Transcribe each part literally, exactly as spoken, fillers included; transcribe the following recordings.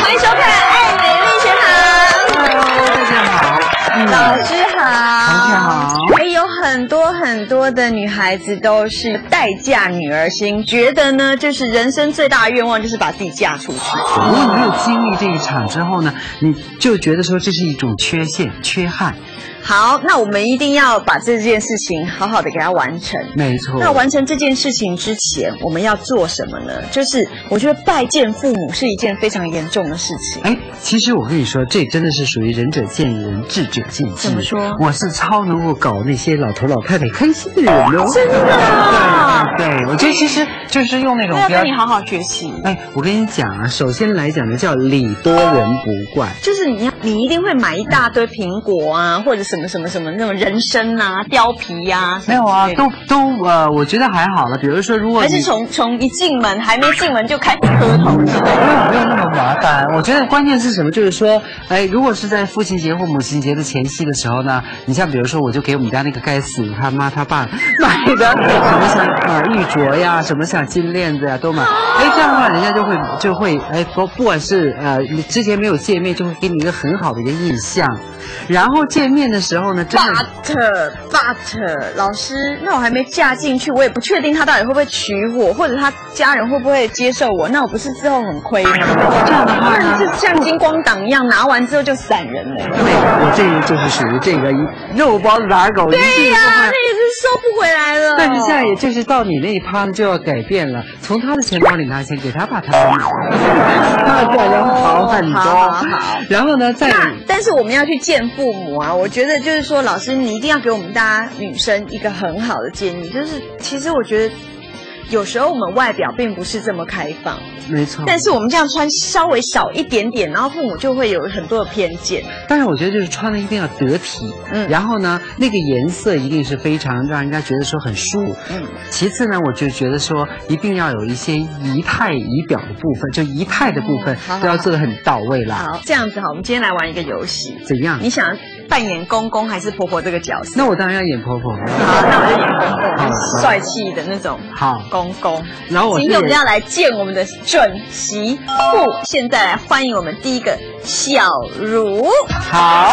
欢迎收看《爱美丽学堂》。 Hello， 大家好， 嗯、老师好， 同学好。 哎，有很多很多的女孩子都是待嫁女儿心，觉得呢，就是人生最大的愿望就是把自己嫁出去。 如果你没有经历这一场之后呢，你就觉得说这是一种缺陷、缺憾。 好，那我们一定要把这件事情好好的给它完成。 没错。 那完成这件事情之前，我们要做什么呢？就是我觉得拜见父母是一件非常严重的事情。 哎，其实我跟你说，这真的是属于仁者见仁，智者见智。 怎么说？ 我是超能够搞那些老头老太太开心的人哦。 真的啊？ 对对对，我觉得其实就是用那种要跟你好好学习。 哎，我跟你讲啊，首先来讲呢，叫礼多人不怪， 就是你要你一定会买一大堆苹果啊，或者什么什么什么那种人参啊、貂皮呀、啊。 没有啊，都都呃，我觉得还好了。比如说，如果还是从从一进门还没进门就开始磕头之类的， 没有没有那么麻烦。我觉得关键是什么？就是说，哎，如果是在父亲节或母亲节的前夕的时候呢，你像比如说，我就给我们家那个该死他妈他爸买的什么像呃玉镯呀，什么像金链子呀都买。哎，这样的话，人家就会就会哎不不管是呃之前没有见面，就会给你一个很好的一个印象。然后见面的时候呢，真的 but but 老师，那我还没嫁进去，我也不确定他到底会不会娶我，或者他家人会不会接受我，那我不是之后很亏吗？ 这样的话呢， 就像金光党一样，拿完之后就散人了。 对，我这个就是属于这个肉包子打狗， 对呀、啊，那也是收不回来了。 但是现在也就是到你那一趴呢，就要改变了，从他的钱包里拿钱给他把他的拿，他的价要好很多。 好好好。 然后呢，再但是我们要去见父母啊，我觉得就是说，老师你一定要给我们大家女生一个很好的建议，就是其实我觉得有时候我们外表并不是这么开放， 没错， 但是我们这样穿稍微少一点点，然后父母就会有很多的偏见。 但是我觉得就是穿的一定要得体，嗯，然后呢，那个颜色一定是非常让人家觉得说很舒服，嗯。其次呢，我就觉得说一定要有一些仪态仪表的部分，就仪态的部分、嗯、都要做得很到位啦。 好，这样子好，我们今天来玩一个游戏。 怎样？你想扮演公公还是婆婆这个角色？ 那我当然要演婆婆。 好，那我就演公公，帅气的那种。 好。 公公， 然后我今天我们要来见我们的准媳妇。现在来欢迎我们第一个小茹。 好，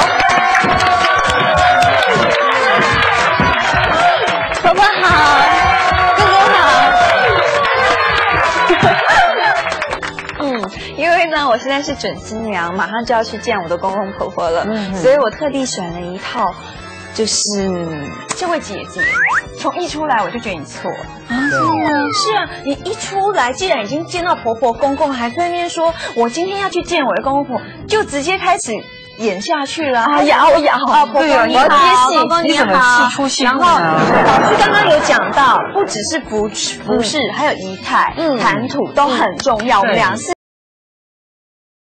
婆婆好，公公好。 嗯，因为呢，我现在是准新娘，马上就要去见我的公公婆婆了，嗯、所以我特地选了一套。就是这位姐姐，从一出来我就觉得你错了啊！真的是啊，你一出来，既然已经见到婆婆公公，还在那边说我今天要去见我的公公婆，就直接开始演下去了啊！摇摇啊，婆婆你好， 公公你好， 出戏然后老师刚刚有讲到，不只是服服饰，还有仪态、谈吐都很重要。我们俩是